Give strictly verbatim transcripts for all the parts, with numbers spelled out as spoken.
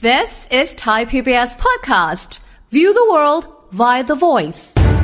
This is Thai พี บี เอส podcast. View the world via the voice.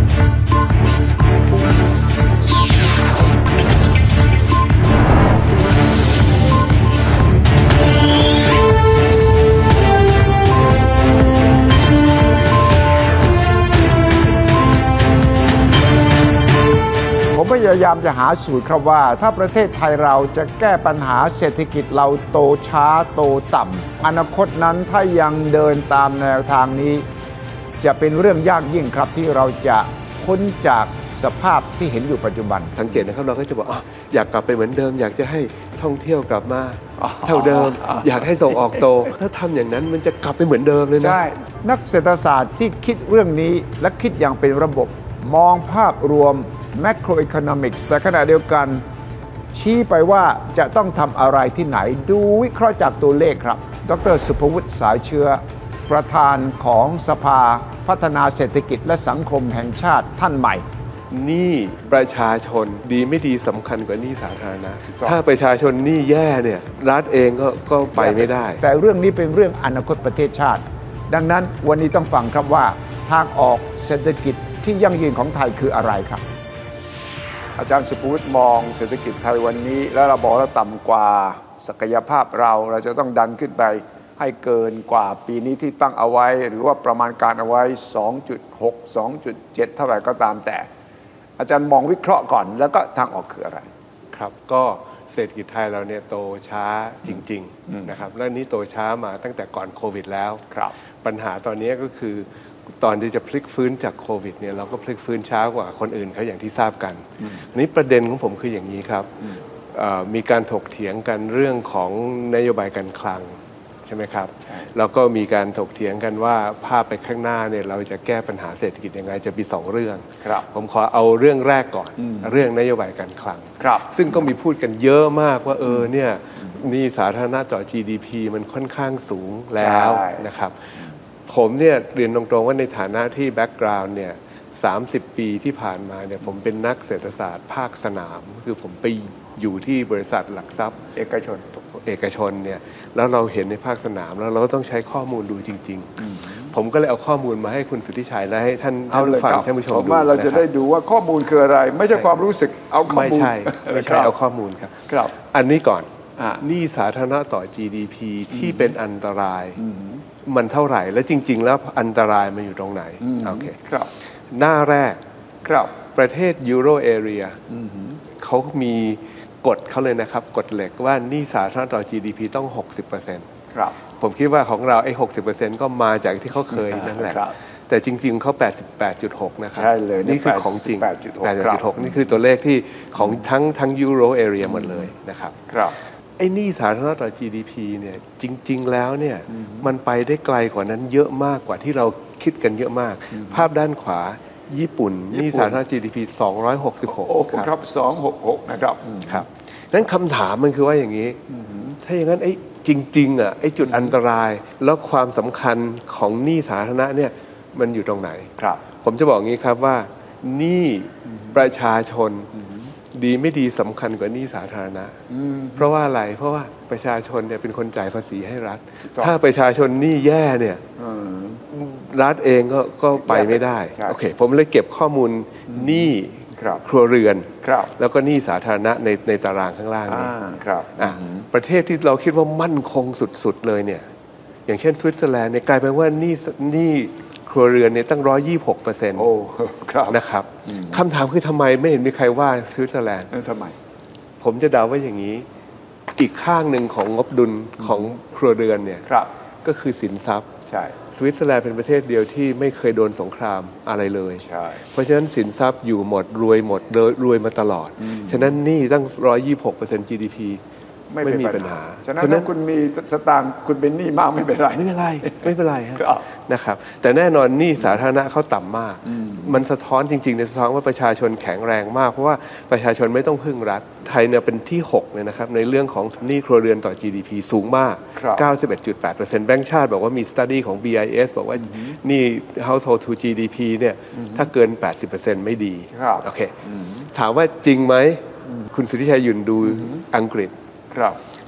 ผมพยายามจะหาสูตรครับว่าถ้าประเทศไทยเราจะแก้ปัญหาเศรษฐกิจเราโตช้าโตต่ำอนาคตนั้นถ้ายังเดินตามแนวทางนี้จะเป็นเรื่องยากยิ่งครับที่เราจะพ้นจากสภาพที่เห็นอยู่ปัจจุบันสังเกตนะครับเราก็จะบอกออยากกลับไปเหมือนเดิมอยากจะให้ท่องเที่ยวกลับมาเท่าเดิมอยากให้ส่งออกโตถ้าทำอย่างนั้นมันจะกลับไปเหมือนเดิมเลยนะใช่นักเศรษฐศาสตร์ที่คิดเรื่องนี้และคิดอย่างเป็นระบบมองภาพรวม macroeconomics แต่ขณะเดียวกันชี้ไปว่าจะต้องทำอะไรที่ไหนดูวิเคราะห์จากตัวเลขครับดร.สุภวุฒิสายเชื้อประธานของสภาพัฒนาเศรษฐกิจและสังคมแห่งชาติท่านใหม่หนี้ประชาชนดีไม่ดีสำคัญกว่าหนี้สาธารณะถ้าประชาชนหนี้แย่เนี่ยรัฐเองก็ก็ไปไม่ได้แต่เรื่องนี้เป็นเรื่องอนาคตประเทศชาติดังนั้นวันนี้ต้องฟังครับว่าทางออกเศรษฐกิจที่ยั่งยืนของไทยคืออะไรครับอาจารย์สุภวุฒิมองเศรษฐกิจไทยวันนี้แล้วเราบอกว่าต่ำกว่าศักยภาพเราเราจะต้องดันขึ้นไปให้เกินกว่าปีนี้ที่ตั้งเอาไว้หรือว่าประมาณการเอาไว้ สองจุดหก สองจุดเจ็ด เท่าไหร่ก็ตามแต่อาจารย์มองวิเคราะห์ก่อนแล้วก็ทางออกคืออะไรครับก็เศรษฐกิจไทยเราเนี่ยโตช้าจริงๆนะครับและนี้โตช้ามาตั้งแต่ก่อนโควิดแล้วปัญหาตอนนี้ก็คือตอนที่จะพลิกฟื้นจากโควิดเนี่ยเราก็พลิกฟื้นช้ากว่าคนอื่นเขาอย่างที่ทราบกันอันนี้ประเด็นของผมคืออย่างนี้ครับมีการถกเถียงกันเรื่องของนโยบายการคลังใช่ไหมครับแล้วก็มีการถกเถียงกันว่าภาพไปข้างหน้าเนี่ยเราจะแก้ปัญหาเศรษฐกิจยังไงจะมีสองเรื่องผมขอเอาเรื่องแรกก่อนเรื่องนโยบายการคลังซึ่งก็มีพูดกันเยอะมากว่าเออเนี่ยนี่สาธารณะต่อ จี ดี พี มันค่อนข้างสูงแล้วนะครับผมเนี่ยเรียนตรงๆว่าในฐานะที่แบ็กกราวน์เนี่ยสามสิบปีที่ผ่านมาเนี่ยผมเป็นนักเศรษฐศาสตร์ภาคสนามคือผมไปอยู่ที่บริษัทหลักทรัพย์เอกชนเอกชนเนี่ยแล้วเราเห็นในภาคสนามแล้วเราก็ต้องใช้ข้อมูลดูจริงๆผมก็เลยเอาข้อมูลมาให้คุณสุทธิชัยและให้ท่านผู้ฟังท่านผู้ชมดูผมว่าเราจะได้ดูว่าข้อมูลคืออะไรไม่ใช่ความรู้สึกเอาข้อมูลไม่ใช่ไม่ใช่เอาข้อมูลครับครับอันนี้ก่อนหนี้สาธารณะต่อ จี ดี พี ที่เป็นอันตรายมันเท่าไหร่และจริงๆแล้วอันตรายมันอยู่ตรงไหนโอเคครับหน้าแรกครับประเทศยูโรเอเรียเขามีกฎเขาเลยนะครับกฎเหล็กว่าหนี้สาธารณะต่อ จี ดี พี ต้อง หกสิบเปอร์เซ็นต์ครับผมคิดว่าของเราไอ้ หกสิบเปอร์เซ็นต์ ก็มาจากที่เขาเคยนั่นแหละแต่จริงๆเขา แปดสิบแปดจุดหก นะครับใช่เลยนี่คือของจริง แปดสิบแปดจุดหก นี่คือตัวเลขที่ของทั้งทั้งยูโรเอเรียหมดเลยนะครับครับไอ้หนี้สาธารณะต่อ จี ดี พี เนี่ยจริงๆแล้วเนี่ยมันไปได้ไกลกว่านั้นเยอะมากกว่าที่เราคิดกันเยอะมากภาพด้านขวาญี่ปุ่นหนี้สาธารณะ จี ดี พี สองร้อยหกสิบหกครับสองร้อยหกสิบหกนะครับครับนั้นคำถามมันคือว่าอย่างนี้ถ้าอย่างนั้นไอ้จริงๆอ่ะไอ้จุดอันตรายแล้วความสำคัญของหนี้สาธารณะเนี่ยมันอยู่ตรงไหนครับผมจะบอกงี้ครับว่าหนี้ประชาชนดีไม่ดีสำคัญกว่าหนี้สาธารณะเพราะว่าอะไรเพราะว่าประชาชนเนี่ยเป็นคนจ่ายภาษีให้รัฐถ้าประชาชนหนี้แย่เนี่ยรัฐเองก็ก็ไปไม่ได้โอเคผมเลยเก็บข้อมูลหนี้ครัวเรือนแล้วก็หนี้สาธารณะในในตารางข้างล่างนี่ประเทศที่เราคิดว่ามั่นคงสุดๆเลยเนี่ยอย่างเช่นสวิตเซอร์แลนด์เนี่ยกลายเป็นว่าหนี้หนี้ครัวเรือนเนี่ยตั้ง หนึ่งร้อยยี่สิบหกเปอร์เซ็นต์โอ้ครับนะครับคำถามคือทำไมไม่เห็นมีใครว่าสวิตเซอร์แลนด์ทำไมผมจะเดาว่าอย่างนี้อีกข้างหนึ่งของงบดุลของครัวเรือนเนี่ยก็คือสินทรัพย์ใช่สวิตเซอร์แลนด์เป็นประเทศเดียวที่ไม่เคยโดนสงครามอะไรเลยใช่เพราะฉะนั้นสินทรัพย์อยู่หมดรวยหมดรวยมาตลอดฉะนั้นหนี้ตั้ง หนึ่งร้อยยี่สิบหกเปอร์เซ็นต์ จี ดี พี ไม่มีปัญหาฉะนั้นถ้าคุณมีสตางค์คุณเป็นหนี้มากไม่เป็นไรไม่เป็นไรไม่เป็นไรครับนะครับแต่แน่นอนหนี้สาธารณะเขาต่ำมากมันสะท้อนจริงๆในสะท้อนว่าประชาชนแข็งแรงมากเพราะว่าประชาชนไม่ต้องพึ่งรัฐไทยเนี่ยเป็นที่หกเลยนะครับในเรื่องของหนี้ครัวเรือนต่อ จี ดี พี สูงมาก เก้าสิบเอ็ดจุดแปดเปอร์เซ็นต์ แบงก์ชาติบอกว่ามี study ของ บี ไอ เอส บอกว่าหนี้ household to จี ดี พี เนี่ยถ้าเกิน แปดสิบเปอร์เซ็นต์ ไม่ดีโอเคถามว่าจริงไหมคุณสุทธิชัยยุนดูอังกฤษ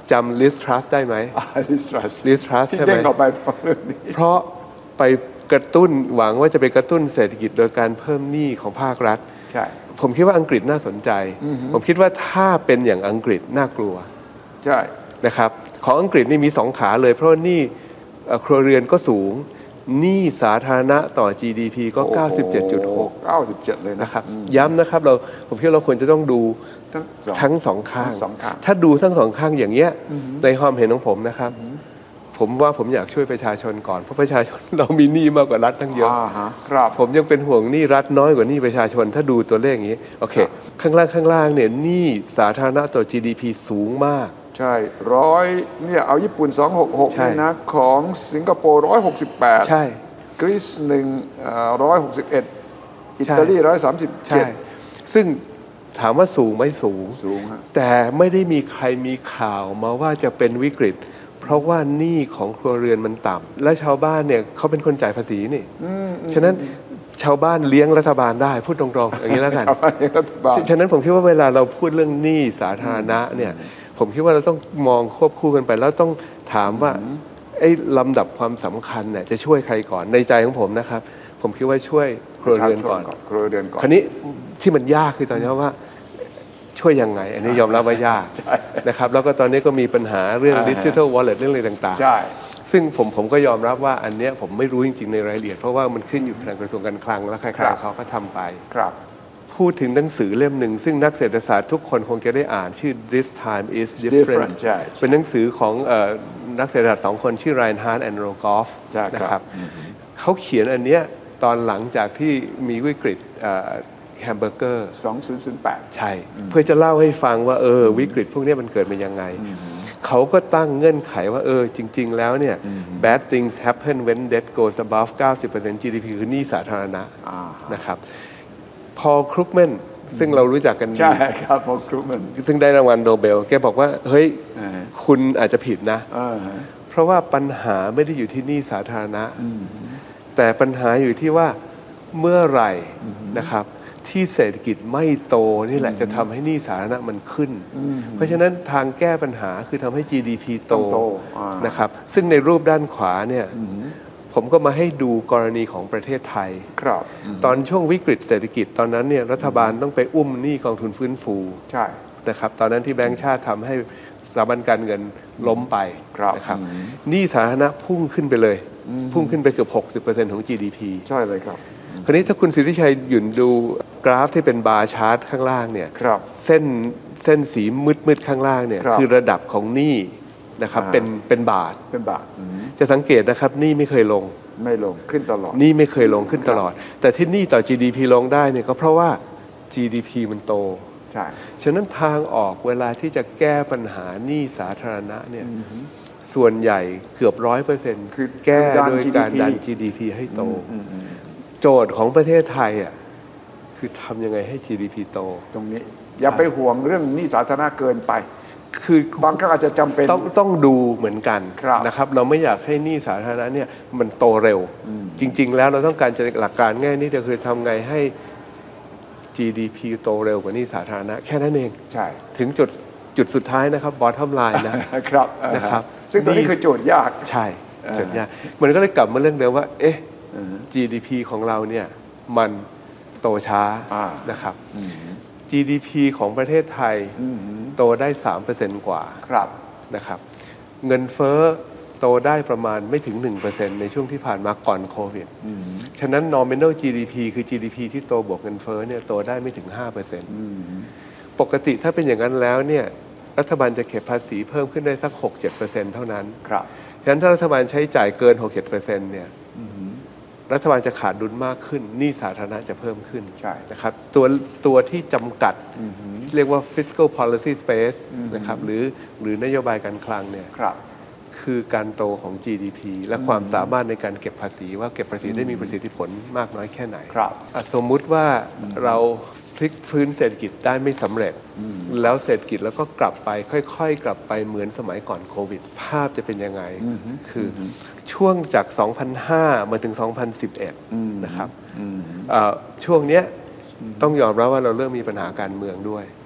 จำ Liz Truss ได้ไหม Liz Truss Liz Truss ใช่ไหมที่เด้งออกไปเพราะเรื่องนี้เพราะไปกระตุ้นหวังว่าจะไปกระตุ้นเศรษฐกิจโดยการเพิ่มหนี้ของภาครัฐใช่ผมคิดว่าอังกฤษน่าสนใจผมคิดว่าถ้าเป็นอย่างอังกฤษน่ากลัวใช่นะครับของอังกฤษนี่มีสองขาเลยเพราะหนี้ครัวเรือนก็สูงหนี้สาธารณะต่อ จี ดี พี ก็ เก้าสิบเจ็ดจุดหกเก้าสิบเจ็ดเลยนะครับย้ำนะครับเราผมคิดว่าเราควรจะต้องดูทั้งสองข้างถ้าดูทั้งสองข้างอย่างเงี้ยในความเห็นของผมนะครับผมว่าผมอยากช่วยประชาชนก่อนเพราะประชาชนเรามีหนี้มากกว่ารัฐตั้งเยอะครับผมยังเป็นห่วงหนี้รัฐน้อยกว่าหนี้ประชาชนถ้าดูตัวเลขอย่างนี้โอเคข้างล่างข้างล่างเนี่ยหนี้สาธารณะต่อ จี ดี พี สูงมากใช่ร้อยเนี่ยเอาญี่ปุ่นสองร้อยหกสิบหกนี่นะของสิงคโปร์หนึ่งร้อยหกสิบแปดใช่กรีซหนึ่งร้อยหกสิบเอ็ดอิตาลีหนึ่งร้อยสามสิบเจ็ดซึ่งถามว่าสูงไหมสูงสูงแต่ไม่ได้มีใครมีข่าวมาว่าจะเป็นวิกฤตเพราะว่าหนี้ของครัวเรือนมันต่ำและชาวบ้านเนี่ยเขาเป็นคนจ่ายภาษีนี่ฉะนั้นชาวบ้านเลี้ยงรัฐบาลได้พูดตรงๆอย่างนี้แล้วกันฉะนั้นผมคิดว่าเวลาเราพูดเรื่องหนี้สาธารณะเนี่ยผมคิดว่าเราต้องมองควบคู่กันไปแล้วต้องถามว่าไอ้ลำดับความสำคัญเนี่ยจะช่วยใครก่อนในใจของผมนะครับผมคิดว่าช่วยครัวเรือนก่อนครัวเรือนก่อนคราวนี้ที่มันยากคือตอนนี้ว่าช่วยยังไงอันนี้ยอมรับว่ายากนะครับแล้วก็ตอนนี้ก็มีปัญหาเรื่อง Digital Wallet เรื่องอะไรต่างๆใช่ซึ่งผมผมก็ยอมรับว่าอันเนี้ยผมไม่รู้จริงๆในรายละเอียดเพราะว่ามันขึ้นอยู่ทางกระทรวงการคลังและใครๆเขาก็ทำไปครับพูดถึงหนังสือเล่มหนึ่งซึ่งนักเศรษฐศาสตร์ทุกคนคงจะได้อ่านชื่อ This Time is Different เป็นหนังสือของนักเศรษฐศาสตร์สองคนชื่อ Reinhart and Rogoff นะครับเขาเขียนอันเนี้ยตอนหลังจากที่มีวิกฤตแฮมเบอร์เกอร์สองพันแปดใช่เพื่อจะเล่าให้ฟังว่าเออวิกฤตพวกนี้มันเกิดมายังไงเขาก็ตั้งเงื่อนไขว่าเออจริงๆแล้วเนี่ย bad things happen when debt goes above เก้าสิบเปอร์เซ็นต์ จี ดี พี คือหนี้สาธารณะนะครับพอครุกแมนซึ่งเรารู้จักกันใช่ครับพอครุกแมนซึ่งได้รางวัลโนเบลแกบอกว่าเฮ้ยคุณอาจจะผิดนะเพราะว่าปัญหาไม่ได้อยู่ที่หนี้สาธารณะแต่ปัญหาอยู่ที่ว่าเมื่อไหร่นะครับที่เศรษฐกิจไม่โตนี่แหละจะทำให้หนี้สาธารณะมันขึ้นเพราะฉะนั้นทางแก้ปัญหาคือทำให้ จี ดี พี โตนะครับซึ่งในรูปด้านขวาเนี่ยผมก็มาให้ดูกรณีของประเทศไทยตอนช่วงวิกฤตเศรษฐกิจตอนนั้นเนี่ยรัฐบาลต้องไปอุ้มหนี้กองทุนฟื้นฟูใช่นะครับตอนนั้นที่แบงก์ชาติทำให้สถาบันการเงินล้มไปนะครับหนี้สาธารณะพุ่งขึ้นไปเลยพุ่งขึ้นไปเกือบ หกสิบเปอร์เซ็นต์ ของ จี ดี พีใช่เลยครับคราวนี้ถ้าคุณสิทธิชัยหยุดดูกราฟที่เป็นบาร์ชาร์ตข้างล่างเนี่ยเส้นเส้นสีมืดๆข้างล่างเนี่ยคือระดับของหนี้นะครับเป็นเป็นบาทเป็นบาทจะสังเกตนะครับหนี้ไม่เคยลงไม่ลงขึ้นตลอดหนี้ไม่เคยลงขึ้นตลอดแต่ที่หนี้ต่อ จี ดี พี ลงได้เนี่ยก็เพราะว่า จี ดี พี มันโตใช่ฉะนั้นทางออกเวลาที่จะแก้ปัญหาหนี้สาธารณะเนี่ยส่วนใหญ่เกือบร้อยเปอร์เซ็นต์คือแก้โดยการดัน จี ดี พี ให้โตโจทย์ของประเทศไทยอ่ะคือทำยังไงให้ จี ดี พี โตตรงนี้อย่าไปห่วงเรื่องหนี้สาธารณะเกินไปคือบางครั้งอาจจะจำเป็นต้องต้องดูเหมือนกันนะครับเราไม่อยากให้หนี้สาธารณะเนี่ยมันโตเร็วจริงๆแล้วเราต้องการจะหลักการง่ายนิดเดียวคือทำไงให้ จี ดี พี โตเร็วกว่าหนี้สาธารณะแค่นั้นเองใช่ถึงจุดจุดสุดท้ายนะครับ bottom line นะครับนะครับซึ่งตัวนี้คือโจทย์ยากใช่โจทย์ยากมันก็เลยกลับมาเรื่องเดิมว่าเอ๊ะ จี ดี พี ของเราเนี่ยมันโตช้านะครับ จี ดี พี ของประเทศไทยโตได้ สามเปอร์เซ็นต์ กว่านะครับเงินเฟ้อโตได้ประมาณไม่ถึง หนึ่งเปอร์เซ็นต์ ในช่วงที่ผ่านมาก่อนโควิดฉะนั้น nominal จี ดี พี คือ จี ดี พี ที่โตบวกเงินเฟ้อเนี่ยโตได้ไม่ถึง ห้าเปอร์เซ็นต์ ปกติถ้าเป็นอย่างนั้นแล้วเนี่ยรัฐบาลจะเก็บภาษีเพิ่มขึ้นได้สัก หกถึงเจ็ดเปอร์เซ็นต์ เท่านั้นฉะนั้นถ้ารัฐบาลใช้จ่ายเกิน หกถึงเจ็ดเปอร์เซ็นต์ เนี่ยรัฐบาลจะขาดดุลมากขึ้นหนี้สาธารณะจะเพิ่มขึ้นนะครับตัวตัวที่จำกัดเรียกว่า fiscal policy space นะครับหรือหรือนโยบายการคลังเนี่ยคือการโตของ จี ดี พี และความสามารถในการเก็บภาษีว่าเก็บภาษีได้มีประสิทธิผลมากน้อยแค่ไหนสมมุติว่าเราพลิกฟื้นเศรษฐกิจได้ไม่สำเร็จแล้วเศรษฐกิจแล้วก็กลับไปค่อยๆกลับไปเหมือนสมัยก่อนโควิดภาพจะเป็นยังไงคือช่วงจาก สองพันห้า มาถึง สองพันสิบเอ็ด นะครับช่วงเนี้ยต้องยอมรับว่าเราเริ่มมีปัญหาการเมืองด้วย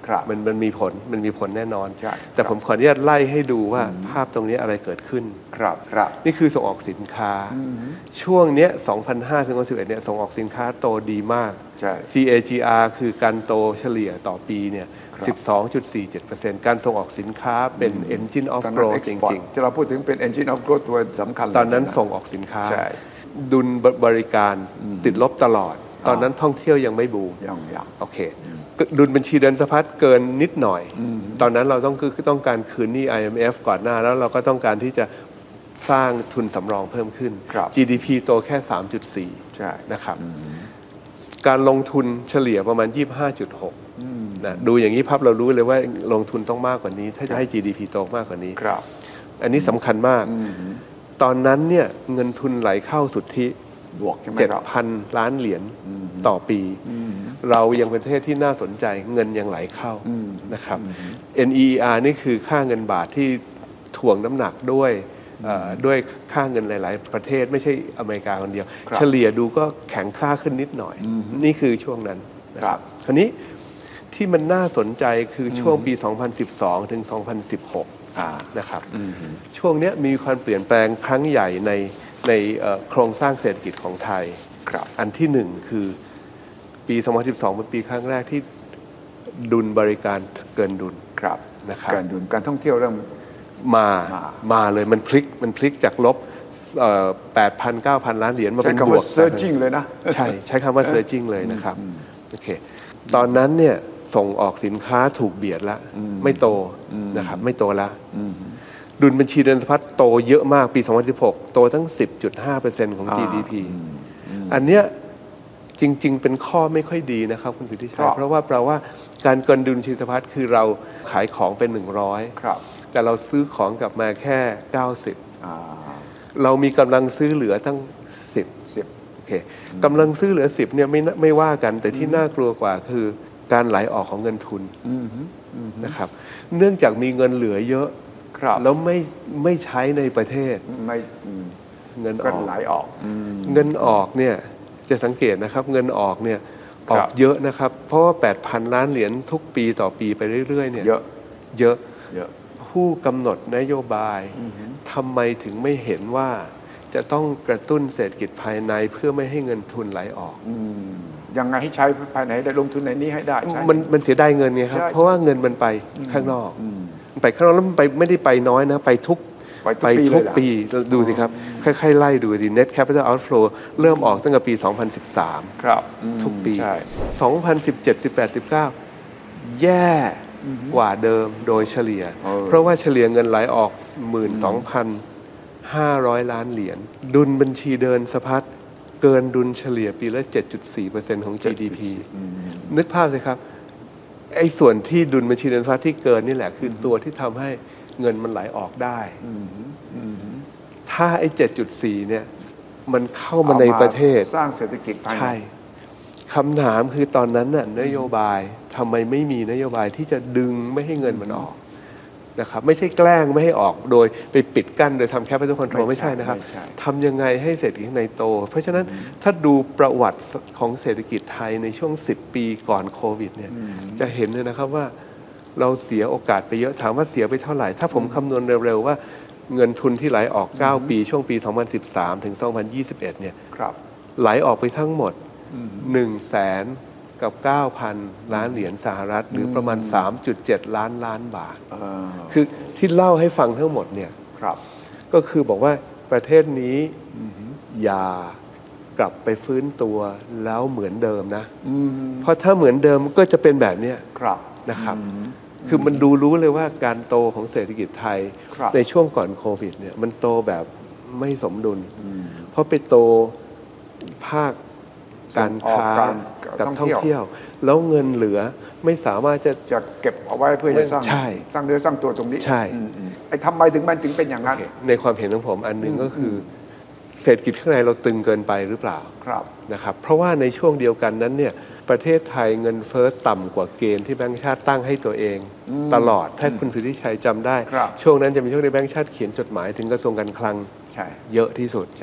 มันมันมีผลมันมีผลแน่นอนใช่แต่ผมขออนุญาตไล่ให้ดูว่าภาพตรงนี้อะไรเกิดขึ้นครับครับนี่คือส่งออกสินค้าช่วงเนี้ยสองพันห้าถึงสองพันสิบเอ็ดเนี่ยส่งออกสินค้าโตดีมากใช่ซี เอ จี อาร์ คือการโตเฉลี่ยต่อปีเนี่ย สิบสองจุดสี่เจ็ดเปอร์เซ็นต์ การส่งออกสินค้าเป็น engine of growth จริงๆที่เราพูดถึงเป็น engine of growth ตัวสำคัญตอนนั้นส่งออกสินค้าใช่ดุลบริการติดลบตลอด ตอนนั้นท่องเที่ยวยังไม่บูมยังยังโอเคดุลบัญชีเดินสะพัดเกินนิดหน่อย ตอนนั้นเราต้องคือต้องการคืนหนี้ ไอ เอ็ม เอฟ ก่อนหน้าแล้วเราก็ต้องการที่จะสร้างทุนสำรองเพิ่มขึ้น จี ดี พี โตแค่ สามจุดสี่ใช่นะครับการลงทุนเฉลี่ยประมาณ ยี่สิบห้าจุดหก นะดูอย่างนี้ภาพเรารู้เลยว่าลงทุนต้องมากกว่านี้ถ้าจะให้ จี ดี พี โตมากกว่านี้ครับอันนี้สำคัญมากตอนนั้นเนี่ยเงินทุนไหลเข้าสุทธิบวกใช่ไหมเจ็ดครับพัน ล้านเหรียญต่อปีเรายังเป็นประเทศที่น่าสนใจเงินยังไหลเข้านะครับ เอ็น อี อี อาร์ นี่คือค่าเงินบาทที่ถ่วงน้ำหนักด้วยด้วยค่าเงินหลาย ๆ ประเทศไม่ใช่อเมริกาคนเดียวเฉลี่ยดูก็แข็งค่าขึ้นนิดหน่อยนี่คือช่วงนั้นนะครับคราวนี้ที่มันน่าสนใจคือช่วงปี สองพันสิบสอง ถึง สองพันสิบหก นะครับช่วงนี้มีความเปลี่ยนแปลงครั้งใหญ่ในในโครงสร้างเศรษฐกิจของไทยอันที่หนึ่งคือปี สองพันสิบสอง เป็นปีครั้งแรกที่ดุลบริการเกินดุลนะครับเกินดุลการท่องเที่ยวเริ่มมามาเลยมันพลิกมันพลิกจากลบ แปดพัน เก้าพัน ล้านเหรียญมาเป็นบวก surging เลยนะใช่ใช้คำว่า surging เลยนะครับโอเคตอนนั้นเนี่ยส่งออกสินค้าถูกเบียดละไม่โตนะครับไม่โตละดุลบัญชีเดินสะพัดโตเยอะมากปี สองพันสิบหก โตทั้ง สิบจุดห้าเปอร์เซ็นต์ ของ จี ดี พี อันเนี้ยจริงๆเป็นข้อไม่ค่อยดีนะครับคุณสุทธิชัยเพราะว่าแปลว่าการเกินดุลบัญชีเดินสะพัดคือเราขายของเป็นหนึ่งร้อยแต่เราซื้อของกลับมาแค่เก้าสิบเรามีกำลังซื้อเหลือตั้งสิบ สิบโอเคกำลังซื้อเหลือสิบเนี่ยไม่ไม่ว่ากันแต่ที่น่ากลัวกว่าคือการไหลออกของเงินทุนนะครับเนื่องจากมีเงินเหลือเยอะแล้วไม่ไม่ใช้ในประเทศไม่เงินออกไหลออกเงินออกเนี่ยจะสังเกตนะครับเงินออกเนี่ยออกเยอะนะครับเพราะว่า แปดพัน ล้านเหรียญทุกปีต่อปีไปเรื่อยๆเนี่ยเยอะเยอะผู้กำหนดนโยบายทำไมถึงไม่เห็นว่าจะต้องกระตุ้นเศรษฐกิจภายในเพื่อไม่ให้เงินทุนไหลออกยังไงให้ใช้ภายในได้ลงทุนในนี้ให้ได้มันมันเสียดายเงินไงครับเพราะว่าเงินมันไปข้างนอกไปข้างนอกแล้วมันไปไม่ได้ไปน้อยนะไปทุกไปทุกปีดูสิครับค่อยๆไล่ดูดิ net capital outflow เริ่มออกตั้งแต่ปี สองพันสิบสามครับทุกปี สองพันสิบเจ็ด สิบแปด สิบเก้า แย่กว่าเดิมโดยเฉลี่ยเพราะว่าเฉลี่ยเงินไหลออก หนึ่งหมื่นสองพันห้าร้อย ล้านเหรียญดุลบัญชีเดินสะพัดเกินดุลเฉลี่ยปีละ เจ็ดจุดสี่เปอร์เซ็นต์ ของ จี ดี พี นึกภาพสิครับไอ้ส่วนที่ดุลบัญชีเดินสะพัดที่เกินนี่แหละคือตัวที่ทำให้เงินมันไหลออกได้ถ้าไอ้ เจ็ดจุดสี่ เนี่ยมันเข้ามาในประเทศสร้างเศรษฐกิจภายในใช่คำถามคือตอนนั้นน่ะนโยบายทำไมไม่มีนโยบายที่จะดึงไม่ให้เงินมันออกนะครับไม่ใช่แกล้งไม่ให้ออกโดยไปปิดกั้นโดยทำ capital control ไม่ใช่นะครับทำยังไงให้เศรษฐกิจข้างในโตเพราะฉะนั้นถ้าดูประวัติของเศรษฐกิจไทยในช่วงสิบปีก่อนโควิดเนี่ยจะเห็นเลยนะครับว่าเราเสียโอกาสไปเยอะถามว่าเสียไปเท่าไหร่ถ้าผมคำนวณเร็วๆว่าเงินทุนที่ไหลออกเก้าปีช่วงปีสองพันสิบสามถึงสองพันยี่สิบเอ็ดเนี่ยไหลออกไปทั้งหมด หนึ่งแสน กับ เก้าพัน ล้านเหรียญสหรัฐหรือประมาณ สามจุดเจ็ด ล้านล้านบาทคือที่เล่าให้ฟังทั้งหมดเนี่ยก็คือบอกว่าประเทศนี้อย่ากลับไปฟื้นตัวแล้วเหมือนเดิมนะเพราะถ้าเหมือนเดิมก็จะเป็นแบบนี้นะครับคือมันดูรู้เลยว่าการโตของเศรษฐกิจไทยในช่วงก่อนโควิดเนี่ยมันโตแบบไม่สมดุลเพราะไปโตภาคการค้ากับท่องเที่ยวแล้วเงินเหลือไม่สามารถจะจะเก็บเอาไว้เพื่อจะสร้างสร้างเนื้อสร้างตัวตรงนี้ใช่ไอ้ทำไมถึงมันถึงเป็นอย่างนั้นในความเห็นของผมอันหนึ่งก็คือเศรษฐกิจข้างในเราตึงเกินไปหรือเปล่านะครับเพราะว่าในช่วงเดียวกันนั้นเนี่ยประเทศไทยเงินเฟ้อต่ำกว่าเกณฑ์ที่แบงก์ชาติตั้งให้ตัวเองตลอดถ้าคุณสุทธิชัยจำได้ช่วงนั้นจะมีช่วงที่แบงก์ชาติเขียนจดหมายถึงกระทรวงการคลังเยอะที่สุด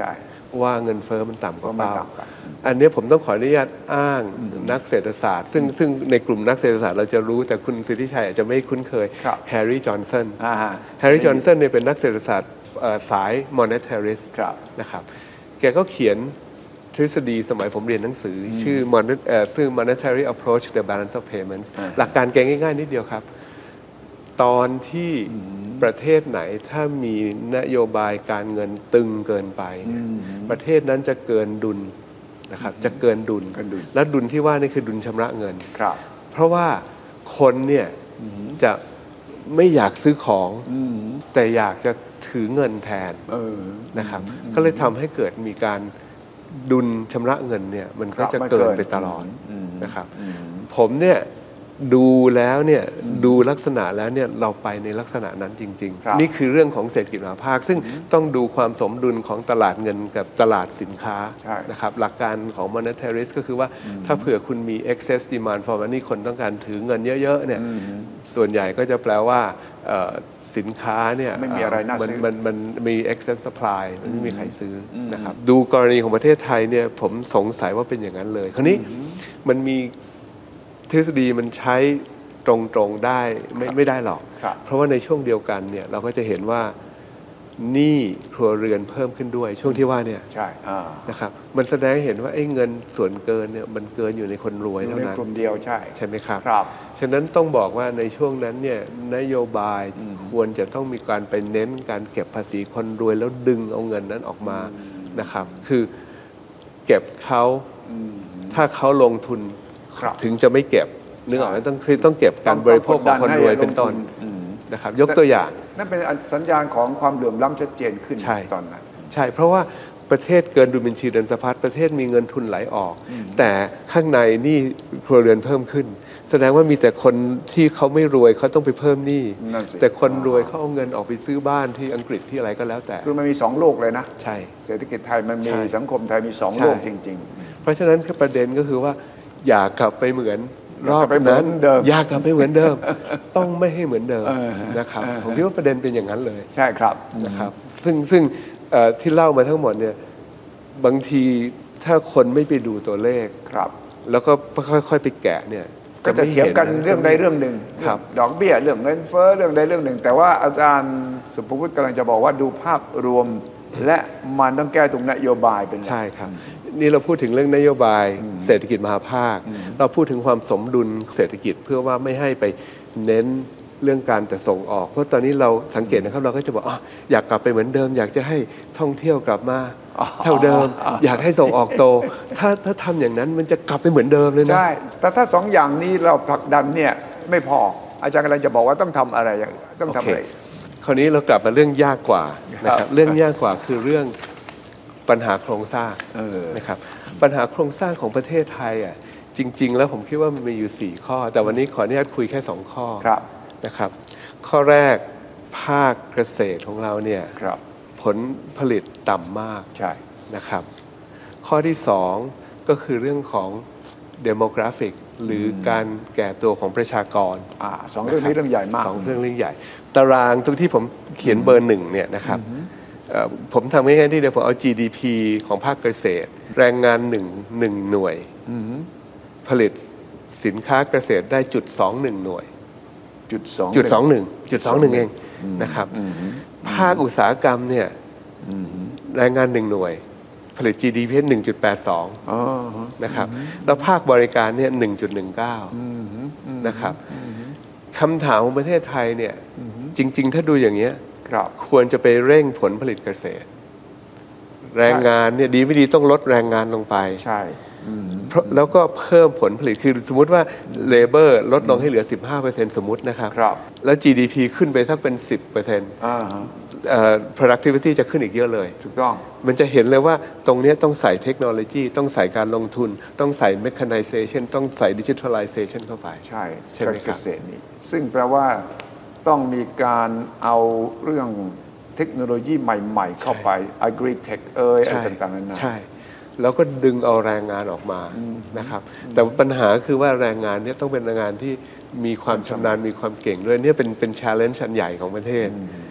ว่าเงินเฟ้อมันต่ำกว่าเป้าอันนี้ผมต้องขออนุญาตอ้างนักเศรษฐศาสตร์ซึ่งซึ่งในกลุ่มนักเศรษฐศาสตร์เราจะรู้แต่คุณสิทธิชัยอาจจะไม่คุ้นเคยแฮร์รี่จอห์นสันแฮร์รี่จอห์นสันเนี่ยเป็นนักเศรษฐศาสตร์สาย monetarist นะครับแกก็เขียนทฤษฎีสมัยผมเรียนหนังสือชื่อ monetary approach to the balance of payments หลักการแกง่ายๆนิดเดียวครับตอนที่ประเทศไหนถ้ามีนโยบายการเงินตึงเกินไปประเทศนั้นจะเกินดุลนะครับจะเกินดุลและดุลที่ว่านี่คือดุลชำระเงินเพราะว่าคนเนี่ยจะไม่อยากซื้อของแต่อยากจะถือเงินแทนนะครับก็เลยทำให้เกิดมีการดุลชำระเงินเนี่ยมันก็จะเกินไปตลอดนะครับผมเนี่ยดูแล้วเนี่ยดูลักษณะแล้วเนี่ยเราไปในลักษณะนั้นจริงๆนี่คือเรื่องของเศรษฐกิจมหาภาคซึ่งต้องดูความสมดุลของตลาดเงินกับตลาดสินค้านะครับหลักการของ monetarist ก็คือว่าถ้าเผื่อคุณมี excess demand for money คนต้องการถือเงินเยอะๆเนี่ยส่วนใหญ่ก็จะแปลว่าสินค้าเนี่ยไม่มีอะไรน่าซื้อมันมันมี excess supply มันไม่มีใครซื้อนะครับดูกรณีของประเทศไทยเนี่ยผมสงสัยว่าเป็นอย่างนั้นเลยคราวนี้มันมีทฤษฎีมันใช้ตรงๆได้ไม่ไม่ได้หรอกเพราะว่าในช่วงเดียวกันเนี่ยเราก็จะเห็นว่าหนี้ครัวเรือนเพิ่มขึ้นด้วยช่วงที่ว่าเนี่ยใช่นะครับมันแสดงให้เห็นว่าไอ้เงินส่วนเกินเนี่ยมันเกินอยู่ในคนรวยเท่านั้นกลุ่มเดียวใช่ใช่ไหมครับครับฉะนั้นต้องบอกว่าในช่วงนั้นเนี่ยนโยบายควรจะต้องมีการไปเน้นการเก็บภาษีคนรวยแล้วดึงเอาเงินนั้นออกมานะครับคือเก็บเขาถ้าเขาลงทุนถึงจะไม่เก็บนึกออกไหมต้องคือต้องเก็บการบริโภคของคนรวยเป็นต้นนะครับยกตัวอย่างนั่นเป็นสัญญาณของความเหลื่อมล้ำชัดเจนขึ้นตอนนั้นใช่เพราะว่าประเทศเกินดุลบัญชีเดินสะพัดประเทศมีเงินทุนไหลออกแต่ข้างในหนี้ครัวเรือนเพิ่มขึ้นแสดงว่ามีแต่คนที่เขาไม่รวยเขาต้องไปเพิ่มหนี้แต่คนรวยเขาเอาเงินออกไปซื้อบ้านที่อังกฤษที่อะไรก็แล้วแต่คือมันมีสองโลกเลยนะใช่เศรษฐกิจไทยมันมีสังคมไทยมีสองโลกจริงๆเพราะฉะนั้นประเด็นก็คือว่าอยากกลับไปเหมือนรอบนั้นอยากกลับไปเหมือนเดิมต้องไม่ให้เหมือนเดิมนะครับผมคิดว่าประเด็นเป็นอย่างนั้นเลยใช่ครับนะครับซึ่งซึ่งที่เล่ามาทั้งหมดเนี่ยบางทีถ้าคนไม่ไปดูตัวเลขครับแล้วก็ค่อยๆไปแกะเนี่ยก็จะเถียงกันเรื่องใดเรื่องหนึ่งดอกเบี้ยเรื่องเงินเฟ้อเรื่องใดเรื่องหนึ่งแต่ว่าอาจารย์สุภวุฒิกำลังจะบอกว่าดูภาพรวมและมันต้องแก้ตรงนโยบายเป็นใช่ครับนี่เราพูดถึงเรื่องนโยบายเศรษฐกิจมหาภาคเราพูดถึงความสมดุลเศรษฐกิจเพื่อว่าไม่ให้ไปเน้นเรื่องการแต่ส่งออกเพราะตอนนี้เราสังเกตนะครับเราก็จะบอกอ๋ออยากกลับไปเหมือนเดิมอยากจะให้ท่องเที่ยวกลับมาเท่าเดิมอยากให้ส่งออกโตถ้าถ้าทำอย่างนั้นมันจะกลับไปเหมือนเดิมเลยนะใช่แต่ถ้าสองอย่างนี้เราผลักดันเนี่ยไม่พออาจารย์กำลังจะบอกว่าต้องทำอะไรต้องทำอะไรคราวนี้เรากลับมาเรื่องยากกว่านะครับเรื่องยากกว่าคือเรื่องปัญหาโครงสร้างนะครับปัญหาโครงสร้างของประเทศไทยอ่ะจริงๆแล้วผมคิดว่ามันมีอยู่สี่ข้อแต่วันนี้ขออนุญาตคุยแค่สองข้อนะครับข้อแรกภาคเกษตรของเราเนี่ยผลผลิตต่ำมากใช่นะครับข้อที่สองก็คือเรื่องของ demographic หรือการแก่ตัวของประชากรอ่าสองเรื่องนี้เรื่องใหญ่มากสองเรื่องเรื่องใหญ่ตารางทุกที่ผมเขียนเบอร์หนึ่งเนี่ยนะครับผมทำง่ายๆที่เดียวผมเอา จี ดี พี ของภาคเกษตรแรงงานหนึ่งหนึ่งหน่วยผลิตสินค้าเกษตรได้จุดสองหนึ่งหน่วยจุดสองจุดสองหนึ่งจุดสองหนึ่งเองนะครับภาคอุตสาหกรรมเนี่ยแรงงานหนึ่งหน่วยผลิต จี ดี พี หนึ่งจุดแปดสองนะครับแล้วภาคบริการเนี่ยหนึ่งจุดหนึ่งเก้านะครับคำถามของประเทศไทยเนี่ยจริงๆถ้าดูอย่างเงี้ยควรจะไปเร่งผลผลิตเกษตรแรงงานเนี่ยดีไม่ดีต้องลดแรงงานลงไปใช่แล้วก็เพิ่มผลผลิตคือสมมุติว่า labor ลดลงให้เหลือ สิบห้าเปอร์เซ็นต์ สมมุตินะครับแล้ว จี ดี พี ขึ้นไปสักเป็น สิบเปอร์เซ็นต์ อ่า productivity จะขึ้นอีกเยอะเลยถูกต้องมันจะเห็นเลยว่าตรงนี้ต้องใส่เทคโนโลยีต้องใส่การลงทุนต้องใส่ mechanization ต้องใส่ digitalization เข้าไปใช่ใช่ไหมครับเกษตรนี่ซึ่งแปลว่าต้องมีการเอาเรื่องเทคโนโลยีใหม่ๆเข้าไป agri-tech เอ่ยอะไรต่างๆนั้นใช่แล้วก็ดึงเอาแรงงานออกมานะครับแต่ปัญหาคือว่าแรงงานนี้ต้องเป็นแรงงานที่มีความชำนาญมีความเก่งด้วยนี่เป็นเป็น challenge ชั้นใหญ่ของประเทศ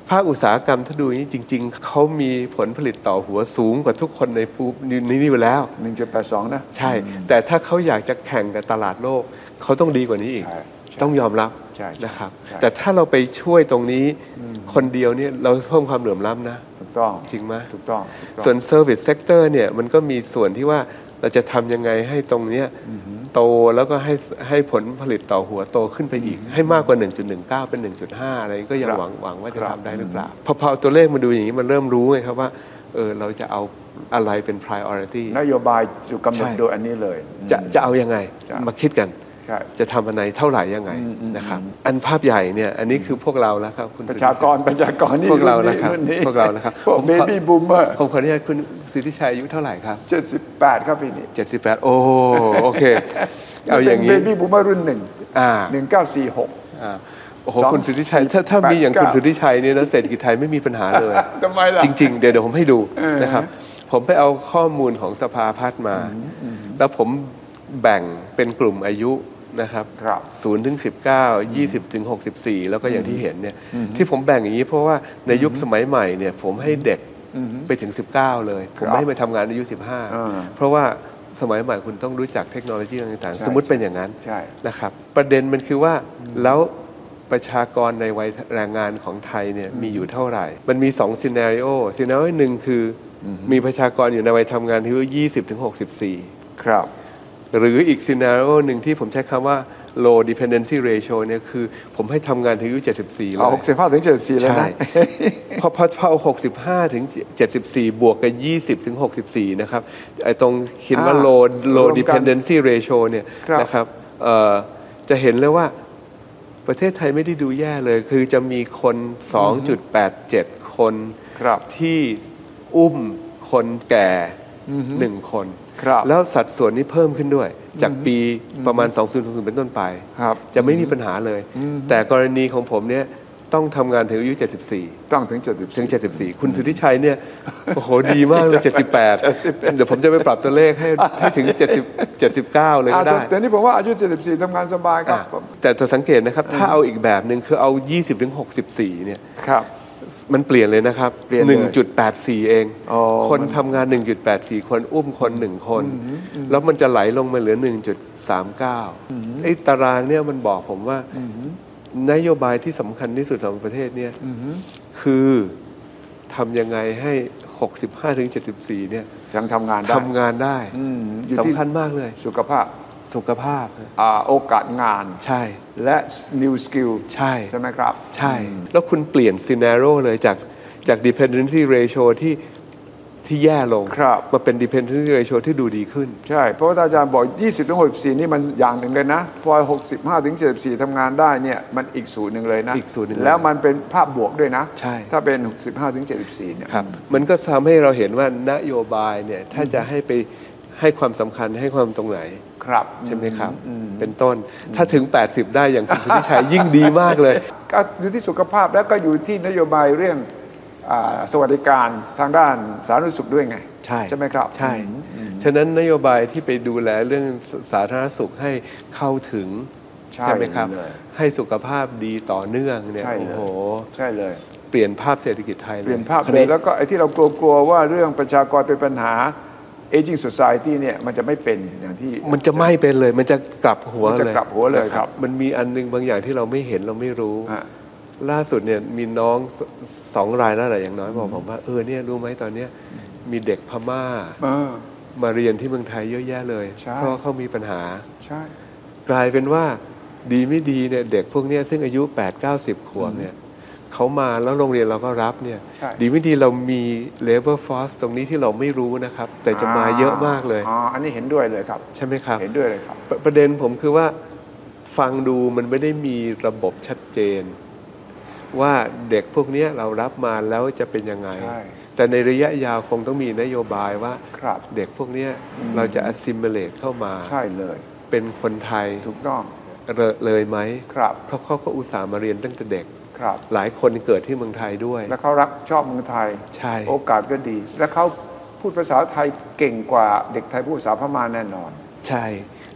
ภาคอุตสาหกรรมถ้าดูอย่างนี้จริงๆเขามีผลผลิตต่อหัวสูงกว่าทุกคนในภูมินี้อยู่แล้วหนึ่งจุดแปดสอง นะใช่แต่ถ้าเขาอยากจะแข่งกับตลาดโลกเขาต้องดีกว่านี้อีกต้องยอมรับนะครับแต่ถ้าเราไปช่วยตรงนี้คนเดียวเนี่ยเราเพิ่มความเหลื่อมล้ำนะถูกต้องจริงไหมถูกต้องส่วน Service Sector เนี่ยมันก็มีส่วนที่ว่าเราจะทำยังไงให้ตรงเนี้ยโตแล้วก็ให้ให้ผลผลิตต่อหัวโตขึ้นไปอีกให้มากกว่า หนึ่งจุดหนึ่งเก้า เป็น หนึ่งจุดห้า อะไรก็ยังหวังหวังว่าจะทำได้หรือเปล่าพอพอตัวเลขมาดูอย่างนี้มันเริ่มรู้ไงครับว่าเออเราจะเอาอะไรเป็น priority นโยบายถูกกำหนดโดยอันนี้เลยจะจะเอายังไงมาคิดกันจะทำอะไรเท่าไหร่ยังไงนะครับอันภาพใหญ่เนี่ยอันนี้คือพวกเราแล้วครับคุณประชากรประชากรนี่พวกเรานะครับพวกเรานะครับผมเบบี้บูมเมอร์ผมขออนุญาตคุณสิทธิชัยอายุเท่าไหร่ครับเจ็ดสิบแปดครับปีนี้เจ็ดสิบแปดโอ้โอเคเอาอย่างนี้เบบี้บูมเมอร์รุ่นหนึ่งหนึ่งเก้าสี่หกโอ้โหคุณสิทธิชัยถ้าถ้ามีอย่างคุณสิทธิชัยเนี่ยนะเศรษฐกิจไทยไม่มีปัญหาเลยทำไมล่ะจริงๆเดี๋ยวเดี๋ยวผมให้ดูนะครับผมไปเอาข้อมูลของสภาพัฒน์มาแล้วผมแบ่งเป็นกลุ่มอายุนะครับศูนย์ถึงสิบเก้า ยี่สิบถึงหกสิบสี่แล้วก็อย่างที่เห็นเนี่ยที่ผมแบ่งอย่างนี้เพราะว่าในยุคสมัยใหม่เนี่ยผมให้เด็กไปถึงสิบเก้าเลยผมไม่ให้ไปทำงานอายุสิบห้าเพราะว่าสมัยใหม่คุณต้องรู้จักเทคโนโลยีต่างๆสมมุติเป็นอย่างนั้นนะครับประเด็นมันคือว่าแล้วประชากรในวัยแรงงานของไทยเนี่ยมีอยู่เท่าไหร่มันมีสองซีนาริโอซีนาริโอหนึ่งคือมีประชากรอยู่ในวัยทำงานที่อายุยี่สิบถึงหกสิบสี่ครับหรืออีกซีนาริโอหนึ่งที่ผมใช้คำว่า low dependency ratio เนี่ยคือผมให้ทำงานถึงอายุเจ็ดสิบสี่แล้วหกสิบห้าถึงเจ็ดสิบสี่แล้วนะพอพอพอหกสิบห้าถึงเจ็ดสิบสี่บวกกับยี่สิบถึงหกสิบสี่นะครับไอ้ตรงคิดว่า low low dependency ratio เนี่ยนะครับจะเห็นเลยว่าประเทศไทยไม่ได้ดูแย่เลยคือจะมีคน สองจุดแปดเจ็ด คนที่อุ้มคนแก่หนึ่งคนแล้วสัดส่วนนี้เพิ่มขึ้นด้วยจากปีประมาณสองพันยี่สิบเป็นต้นไปจะไม่มีปัญหาเลยแต่กรณีของผมเนี่ยต้องทำงานถึงอายุเจ็ดสิบสี่ต้องถึงเจ็ดสิบสี่ถึงเจ็ดสิบสี่คุณสุทธิชัยเนี่ยโอ้โหดีมากเลยเจ็ดสิบแปดเดี๋ยวผมจะไปปรับตัวเลขให้ให้ถึงเจ็ดสิบ เจ็ดสิบเก้าเลยก็ได้แต่นี่ผมว่าอายุเจ็ดสิบสี่ทำงานสบายครับแต่จะสังเกตนะครับถ้าเอาอีกแบบนึงคือเอายี่สิบถึงหกสิบสี่เนี่ยมันเปลี่ยนเลยนะครับ หนึ่งจุดแปดสี่ เองคนทำงาน หนึ่งจุดแปดสี่ คนอุ้มคนหนึ่งคนแล้วมันจะไหลลงมาเหลือ หนึ่งจุดสามเก้า ไอ้ตารางเนี่ยมันบอกผมว่านโยบายที่สำคัญที่สุดของประเทศเนี่ยคือทำยังไงให้หกสิบห้าถึงเจ็ดสิบสี่เนี่ยยังทำงานได้ทำงานได้สำคัญมากเลยสุขภาพสุขภาพโอกาสงานใช่และ new skill ใช่ใช่ไหมครับใช่แล้วคุณเปลี่ยน scenario เลยจากจาก dependency ratio ที่ที่แย่ลงมาเป็น dependency ratio ที่ดูดีขึ้นใช่เพราะว่าอาจารย์บอกยี่สิบถึงหกสิบสี่นี่มันอย่างหนึ่งเลยนะพอหกสิบห้าถึงเจ็ดสิบสี่ทำงานได้เนี่ยมันอีกสูตรหนึ่งเลยนะอีกสูตรหนึ่งแล้วมันเป็นภาพบวกด้วยนะใช่ถ้าเป็นหกสิบห้าถึงเจ็ดสิบสี่เนี่ยครับมันก็ทำให้เราเห็นว่านโยบายเนี่ยถ้าจะให้ไปให้ความสำคัญให้ความตรงไหนครับใช่ไหมครับเป็นต้นถ้าถึงแปดสิบได้อย่างคุณสุทธิชัยยิ่งดีมากเลยก็อยู่ที่สุขภาพแล้วก็อยู่ที่นโยบายเรื่องสวัสดิการทางด้านสาธารณสุขด้วยไงใช่ใช่ไหมครับใช่ฉะนั้นนโยบายที่ไปดูแลเรื่องสาธารณสุขให้เข้าถึงใช่ไหมครับให้สุขภาพดีต่อเนื่องเนี่ยโอ้โหใช่เลยเปลี่ยนภาพเศรษฐกิจไทยเปลี่ยนภาพเลยแล้วก็ไอ้ที่เรากลัวๆว่าเรื่องประชากรเป็นปัญหาaging society เนี่ยมันจะไม่เป็นอย่างที่มันจะไม่เป็นเลยมันจะกลับหัวเลยมันจะกลับหัวเลยครับมันมีอันนึงบางอย่างที่เราไม่เห็นเราไม่รู้ล่าสุดเนี่ยมีน้องสองรายแล้วแหละอย่างน้อยบอกผมว่าเออเนี่ยรู้ไหมตอนเนี้ยมีเด็กพม่ามาเรียนที่เมืองไทยเยอะแยะเลยเพราะเขามีปัญหาใช่กลายเป็นว่าดีไม่ดีเนี่ยเด็กพวกเนี้ยซึ่งอายุ แปด เก้าสิบ ขวบเนี่ยเขามาแล้วโรงเรียนเราก็รับเนี่ยดีไม่ดีเรามี labor force ตรงนี้ที่เราไม่รู้นะครับแต่จะมาเยอะมากเลยอ๋ออันนี้เห็นด้วยเลยครับใช่ไหมครับเห็นด้วยเลยครับประเด็นผมคือว่าฟังดูมันไม่ได้มีระบบชัดเจนว่าเด็กพวกนี้เรารับมาแล้วจะเป็นยังไงแต่ในระยะยาวคงต้องมีนโยบายว่าเด็กพวกนี้เราจะ assimilate เข้ามาใช่เลยเป็นคนไทยถูกต้องเลยไหมครับเพราะเขาก็อุตส่าห์มาเรียนตั้งแต่เด็กหลายคนเกิดที่เมืองไทยด้วยแล้วเขารักชอบเมืองไทยใช่โอกาสก็ดีและเขาพูดภาษาไทยเก่งกว่าเด็กไทยพูดภาษาพม่าแน่นอนใช่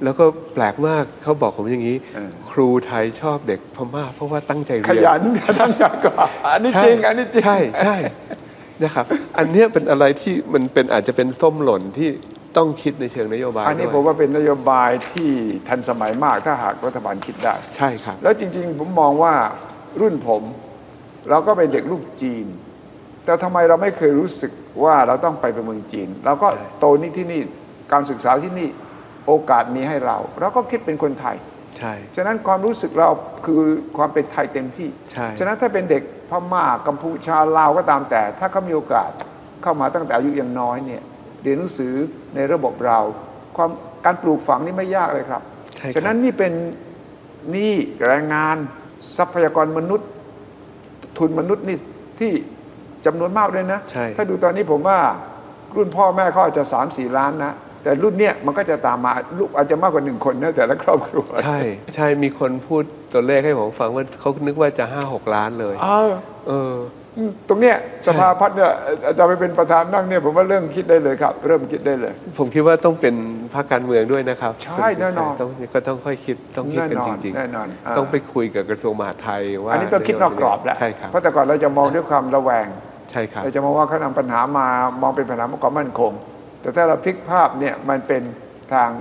แล้วก็แปลกมากเขาบอกผมอย่างนี้ครูไทยชอบเด็กพม่าเพราะว่าตั้งใจเรียนขยันตั้งใจกว่าอันนี้จริงอันนี้จริงใช่ใช่นะครับอันนี้เป็นอะไรที่มันเป็นอาจจะเป็นส้มหล่นที่ต้องคิดในเชิงนโยบายอันนี้ผมว่าเป็นนโยบายที่ทันสมัยมากถ้าหากรัฐบาลคิดได้ใช่ครับแล้วจริงๆผมมองว่ารุ่นผมเราก็เป็นเด็กลูกจีนแต่ทำไมเราไม่เคยรู้สึกว่าเราต้องไปเป็นเมืองจีนเราก็โตนี่ที่นี่การศึกษาที่นี่โอกาสมีให้เราเราก็คิดเป็นคนไทยใช่ฉะนั้นความรู้สึกเราคือความเป็นไทยเต็มที่ใช่ฉะนั้นถ้าเป็นเด็กพม่ากัมพูชาลาวก็ตามแต่ถ้าเขามีโอกาสเข้ามาตั้งแต่อายุยังน้อยเนี่ยเรียนหนังสือในระบบเราความการปลูกฝังนี่ไม่ยากเลยครับฉะนั้นนี่เป็นนี่แรงงานทรัพยากรมนุษย์ทุนมนุษย์นี่ที่จำนวนมากเลยนะถ้าดูตอนนี้ผมว่ารุ่นพ่อแม่เขาอาจจะสามสี่ล้านนะแต่รุ่นเนี้ยมันก็จะตามมาลูกอาจจะมากกว่าหนึ่งคนนะแต่ละครอบครัวใช่ใช่มีคนพูดตัวเลขให้ผมฟังว่าเขานึกว่าจะห้าหกล้านเลยเออเออตรงเนี้ยสภาพัฒน์เนี่ยอาจารย์ไปเป็นประธานนั่งเนี่ยผมว่าเริ่มคิดได้เลยครับเริ่มคิดได้เลยผมคิดว่าต้องเป็นพรรคการเมืองด้วยนะครับใช่แน่นอนต้องก็ต้องค่อยคิดต้องคิดกันจริงๆแน่นอนต้องไปคุยกับกระทรวงมหาดไทยว่าอันนี้ต้องคิดนอกกรอบแล้วใช่ครับเพราะแต่ก่อนเราจะมองด้วยความระแวงใช่ครับเราจะมองว่าเขานำปัญหามามองเป็นปัญหาความมั่นคงแต่ถ้าเราพลิกภาพเนี่ยมันเป็นทาง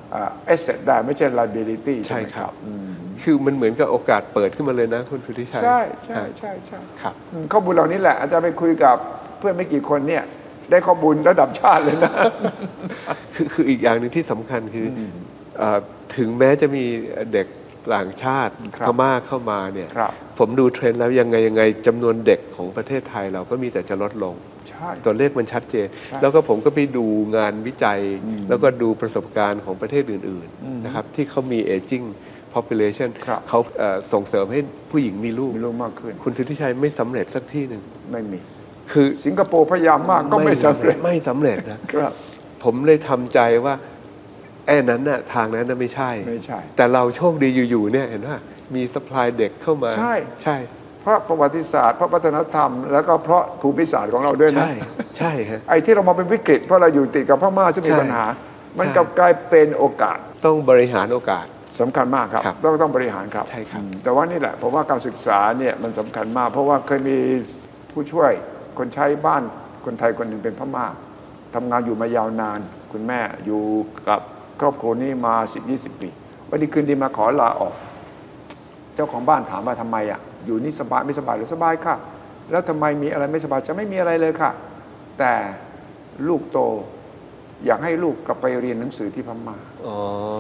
asset ได้ไม่ใช่ liability ใช่ครับคือมันเหมือนกับโอกาสเปิดขึ้นมาเลยนะคุณสุทธิชัยใช่ใช่ใช่ใช่ครับข้อมูลเหล่านี้แหละอาจารย์ไปคุยกับเพื่อนไม่กี่คนเนี่ยได้ข้อมูลระดับชาติเลยนะคือคืออีกอย่างหนึ่งที่สำคัญคือถึงแม้จะมีเด็กต่างชาติพม่าเข้ามาเนี่ยผมดูเทรนด์แล้วยังไงยังไงจำนวนเด็กของประเทศไทยเราก็มีแต่จะลดลงตัวเลขมันชัดเจนแล้วก็ผมก็ไปดูงานวิจัยแล้วก็ดูประสบการณ์ของประเทศอื่นๆนะครับที่เขามี aging population เขาส่งเสริมให้ผู้หญิงมีลูกมีลูกมากขึ้นคุณสุทธิชัยไม่สำเร็จสักที่หนึ่งไม่มีคือสิงคโปร์พยายามมากก็ไม่สำเร็จไม่สำเร็จนะครับผมเลยทำใจว่าแอนนั้นน่ะทางนั้นน่ะไม่ใช่ไม่ใช่แต่เราโชคดีอยู่ๆเนี่ยเห็นว่ามีซัพพลายเด็กเข้ามาใช่ใช่เพราะประวัติศาสตร์เพราะวัฒนธรรมแล้วก็เพราะภูมิศาสตร์ของเราด้วยนะใช่ใช่ฮะไอ้ที่เรามองเป็นวิกฤตเพราะเราอยู่ติดกับพม่าซึ่งมีปัญหามันกลับกลายเป็นโอกาสต้องบริหารโอกาสสำคัญมากครับต้องต้องบริหารครับใช่ครับแต่ว่านี่แหละผมว่าการศึกษาเนี่ยมันสำคัญมากเพราะว่าเคยมีผู้ช่วยคนใช้บ้านคนไทยคนหนึ่งเป็นพม่าทำงานอยู่มายาวนานคุณแม่อยู่กับครอบครัวนี้มา สิบยี่สิบ ปีวันนี้คืนดีมาขอลาออกเจ้าของบ้านถามว่าทำไมอ่ะอยู่นี่สบายไม่สบายหรือสบายค่ะแล้วทำไมมีอะไรไม่สบายจะไม่มีอะไรเลยค่ะแต่ลูกโตอยากให้ลูกกลับไปเรียนหนังสือที่พม่าอ๋อ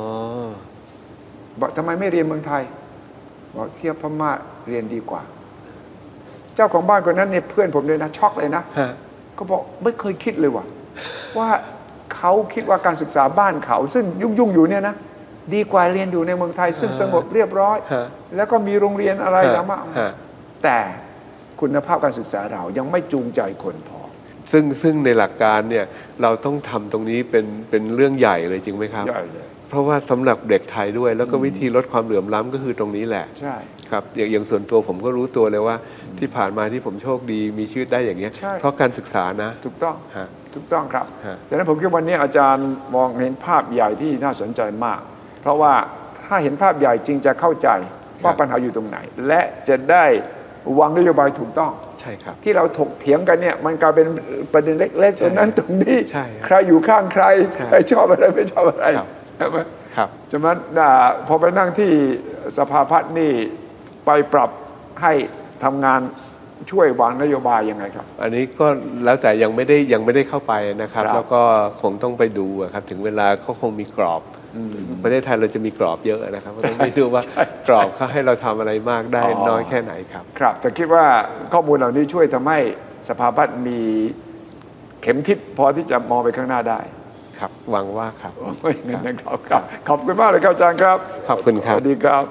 บอกทำไมไม่เรียนเมืองไทยบอกเทียบพม่าเรียนดีกว่าเจ้าของบ้านคนนั้นเนี่ยเพื่อนผมเลยนะช็อกเลยนะเขาบอกไม่เคยคิดเลยว่ะว่าเขาคิดว่าการศึกษาบ้านเขาซึ่งยุ่งๆอยู่เนี่ยนะดีกว่าเรียนอยู่ในเมืองไทยซึ่งสงบเรียบร้อยแล้วก็มีโรงเรียนอะไรนะมากแต่คุณภาพการศึกษาเรายังไม่จูงใจคนพอซึ่งซึ่งในหลักการเนี่ยเราต้องทำตรงนี้เป็นเป็นเรื่องใหญ่เลยจริงไหมครับใหญ่เลยเพราะว่าสำหรับเด็กไทยด้วยแล้วก็วิธีลดความเหลื่อมล้ำก็คือตรงนี้แหละใช่ครับอย่างอย่างส่วนตัวผมก็รู้ตัวเลยว่าที่ผ่านมาที่ผมโชคดีมีชีวิตได้อย่างเงี้ยเพราะการศึกษานะถูกต้องถูกต้องครับฉะนั้นผมคิดวันนี้อาจารย์มองเห็นภาพใหญ่ที่น่าสนใจมากเพราะว่าถ้าเห็นภาพใหญ่จริงจะเข้าใจว่าปัญหาอยู่ตรงไหนและจะได้วางนโยบายถูกต้องใช่ครับที่เราถกเถียงกันเนี่ยมันกลายเป็นประเด็นเล็กๆตรงนั้นตรงนี้ใครอยู่ข้างใครใครชอบอะไรไม่ชอบอะไรใช่ไหมครับฉะนั้นพอไปนั่งที่สภาพัฒน์นี่ไปปรับให้ทำงานช่วยวางนโยบายยังไงครับอันนี้ก็แล้วแต่ยังไม่ได้ยังไม่ได้เข้าไปนะครับแล้วก็คงต้องไปดูครับถึงเวลาเขาคงมีกรอบประเทศไทยเราจะมีกรอบเยอะนะครับต้องไปดูว่ากรอบเขาให้เราทำอะไรมากได้น้อยแค่ไหนครับครับแต่คิดว่าข้อมูลเหล่านี้ช่วยทำให้สภาพัฒน์มีเข็มทิศพอที่จะมองไปข้างหน้าได้ครับหวังว่าครับงั้นนะครับครับขอบคุณมากเลยครับอาจารย์ครับขอบคุณครับสวัสดีครับ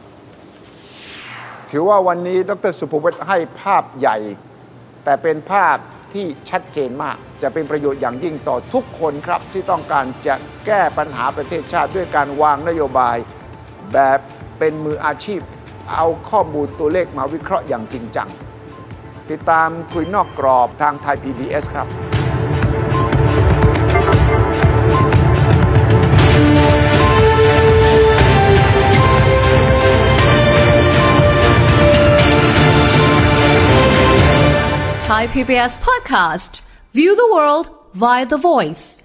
ถือว่าวันนี้ดร.สุภวัฒน์ให้ภาพใหญ่แต่เป็นภาพที่ชัดเจนมากจะเป็นประโยชน์อย่างยิ่งต่อทุกคนครับที่ต้องการจะแก้ปัญหาประเทศชาติด้วยการวางนโยบายแบบเป็นมืออาชีพเอาข้อมูลตัวเลขมาวิเคราะห์อย่างจริงจังติดตามคุยนอกกรอบทางไทย พี บี เอส ครับ Thai พี บี เอส podcast. View the world via the voice.